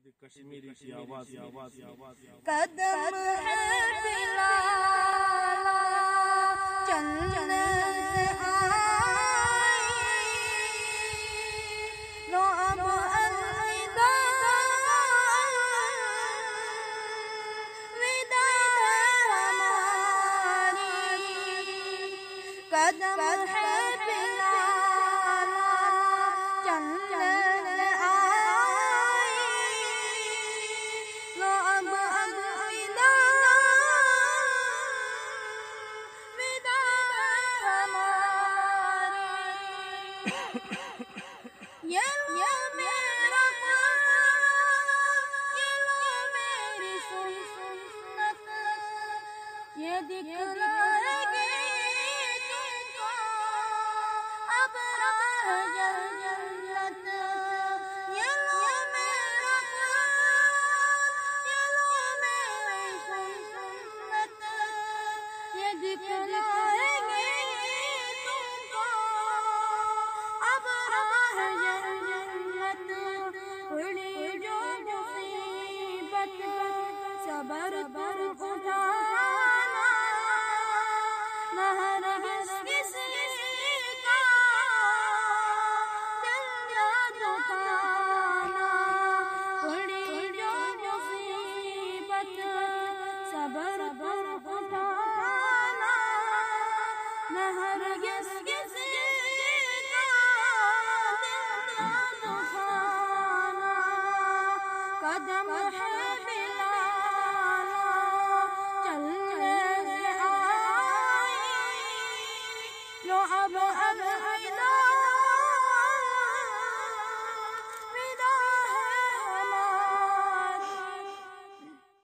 کشمیری کی آواز قدم ہے بلال چلنے سے آئی لو اب الوداع وداع ہماری قدم ہے بلال چلنے سے آئی لو اب یہ دکھلائیں گے تم کو اب راہ جنت یہ لو میرا قرآن یہ لو میری سنت یہ دکھلائیں گے تم کو اب راہ جنت اڑی جو مصیبت صبر پر اٹھانا نہ ہرگز کسی کا دل نہ دکھانا اڑی جو مصیبت صبر پر اٹھانا نہ ہرگز کسی کا دل نہ دکھانا قدم ہے